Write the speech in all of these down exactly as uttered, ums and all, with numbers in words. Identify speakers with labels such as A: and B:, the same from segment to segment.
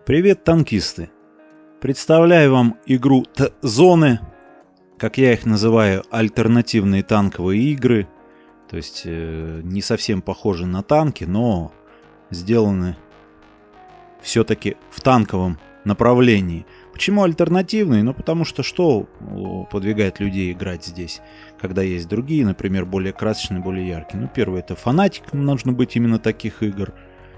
A: Привет, танкисты! Представляю вам игру Т-зоны, как я их называю, альтернативные танковые игры. То есть э, не совсем похожи на танки, но сделаны все-таки в танковом направлении. Почему альтернативные? Ну потому что что подвигает людей играть здесь, когда есть другие, например, более красочные, более яркие? Ну первое, это фанатиком нужно быть именно таких игр,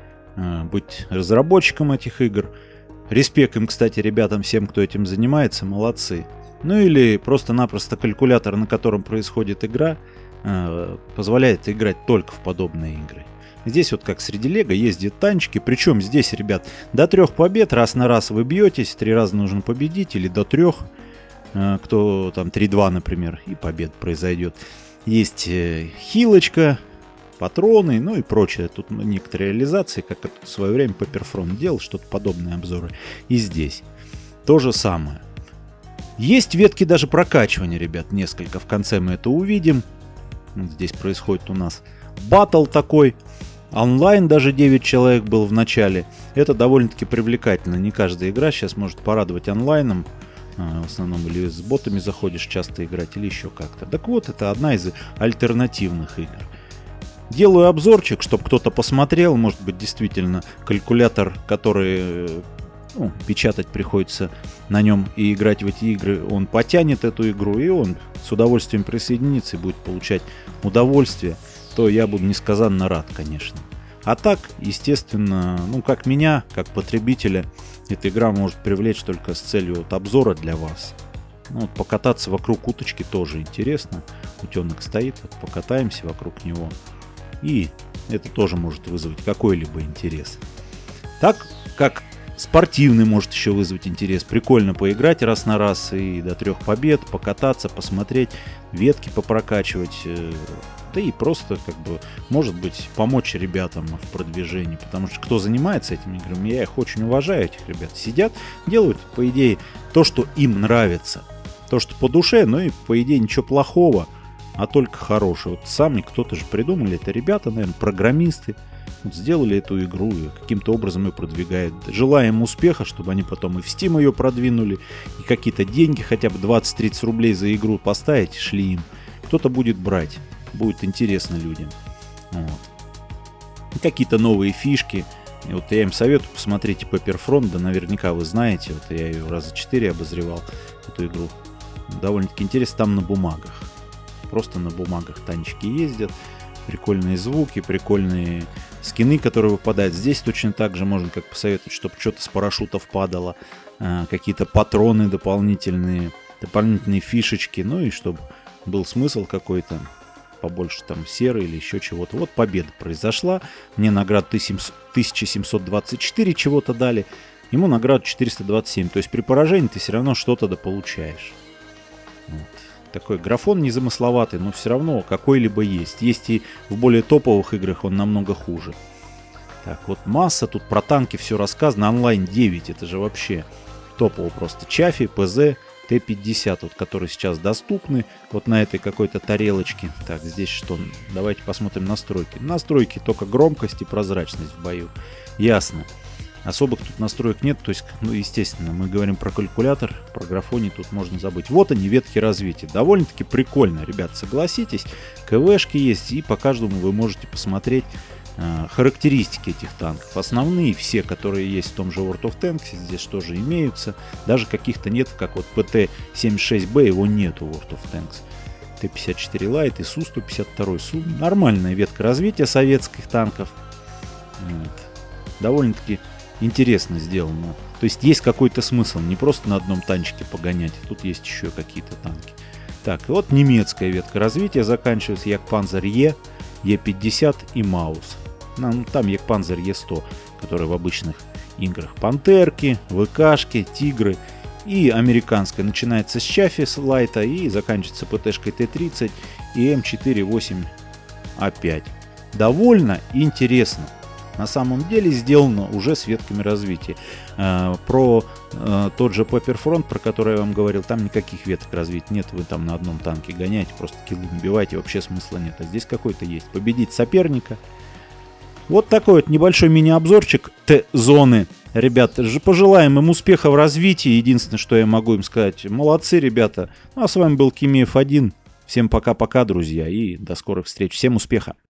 A: э, быть разработчиком этих игр. Респект им, кстати, ребятам, всем, кто этим занимается, молодцы. Ну или просто-напросто калькулятор, на котором происходит игра, э, позволяет играть только в подобные игры. Здесь вот как среди лего ездят танчики, причем здесь, ребят, до трех побед раз на раз вы бьетесь, три раза нужно победить, или до трех, э, кто там три-два, например, и победа произойдет. Есть э, хилочка, патроны, ну и прочее. Тут некоторые реализации, как это в свое время Paperfront делал, что-то подобные обзоры. И здесь то же самое. Есть ветки даже прокачивания, ребят, несколько. В конце мы это увидим. Вот здесь происходит у нас баттл такой. Онлайн даже девять человек был в начале. Это довольно-таки привлекательно. Не каждая игра сейчас может порадовать онлайном. В основном или с ботами заходишь часто играть, или еще как-то. Так вот, это одна из альтернативных игр. Делаю обзорчик, чтобы кто-то посмотрел. Может быть, действительно, калькулятор, который ну, печатать приходится на нем и играть в эти игры, он потянет эту игру, и он с удовольствием присоединится и будет получать удовольствие, то я буду несказанно рад, конечно. А так, естественно, ну, как меня, как потребителя, эта игра может привлечь только с целью вот, обзора для вас. Ну, вот, покататься вокруг уточки тоже интересно. Утенок стоит, вот, покатаемся вокруг него. И это тоже может вызвать какой-либо интерес. Так как спортивный может еще вызвать интерес. Прикольно поиграть раз на раз и до трех побед, покататься, посмотреть, ветки попрокачивать. Да и просто, как бы, может быть, помочь ребятам в продвижении. Потому что кто занимается этими играми, я их очень уважаю, этих ребят. Сидят, делают, по идее, то, что им нравится. То, что по душе, но и, по идее, ничего плохого, а только хорошее. Вот сами кто-то же придумали, это ребята, наверное, программисты. Вот сделали эту игру и каким-то образом ее продвигают. Желаем успеха, чтобы они потом и в Steam ее продвинули, и какие-то деньги, хотя бы двадцать-тридцать рублей за игру поставить, шли им. Кто-то будет брать, будет интересно людям. Вот. И какие-то новые фишки. И вот я им советую, посмотрите Paperfront, да наверняка вы знаете, вот я ее раза четыре обозревал, эту игру. Довольно-таки интересно, там на бумагах. Просто на бумагах танчики ездят. Прикольные звуки, прикольные скины, которые выпадают. Здесь точно так же можно как посоветовать, чтобы что-то с парашютов падало. Э, какие-то патроны дополнительные, дополнительные фишечки. Ну и чтобы был смысл какой-то. Побольше там серы или еще чего-то. Вот победа произошла. Мне наград тысяча семьсот двадцать четыре чего-то дали. Ему награду четыреста двадцать семь. То есть при поражении ты все равно что-то дополучаешь. Вот. Такой графон незамысловатый, но все равно какой-либо есть. Есть и в более топовых играх он намного хуже. Так, вот масса, тут про танки все рассказано. Онлайн девять, это же вообще топово просто. Чафи, ПЗ, Т пятьдесят, вот, которые сейчас доступны вот на этой какой-то тарелочке. Так, здесь что? Давайте посмотрим настройки. Настройки только громкость и прозрачность в бою. Ясно. Особых тут настроек нет, то есть, ну, естественно, мы говорим про калькулятор, про графоний тут можно забыть. Вот они, ветки развития. Довольно-таки прикольно, ребят, согласитесь. КВшки есть, и по каждому вы можете посмотреть э, характеристики этих танков. Основные, все, которые есть в том же World of Tanks, здесь тоже имеются. Даже каких-то нет, как вот ПТ семьдесят шесть Б, его нету в World of Tanks. Т пятьдесят четыре Light и Су сто пятьдесят два. Су нормальная ветка развития советских танков. Вот. Довольно-таки интересно сделано. То есть есть какой-то смысл, не просто на одном танчике погонять, тут есть еще какие-то танки. Так, и вот немецкая ветка развития заканчивается. Ягдпанзер Е, Е пятьдесят и Маус. Ну, там Ягдпанзер Е сто, который в обычных играх. Пантерки, ВКшки, Тигры. И американская начинается с Чафи, с Лайта, и заканчивается ПТшкой Т тридцать и М четыре восемь А пять. Довольно интересно. На самом деле сделано уже с ветками развития. Э, про э, тот же Paperfront, про который я вам говорил, там никаких веток развития нет. Вы там на одном танке гоняете, просто киллы набиваете, вообще смысла нет. А здесь какой-то есть. Победить соперника. Вот такой вот небольшой мини-обзорчик Т-зоны. Ребят, же пожелаем им успеха в развитии. Единственное, что я могу им сказать, молодцы, ребята. Ну, а с вами был Кимеев один. Всем пока-пока, друзья, и до скорых встреч. Всем успеха.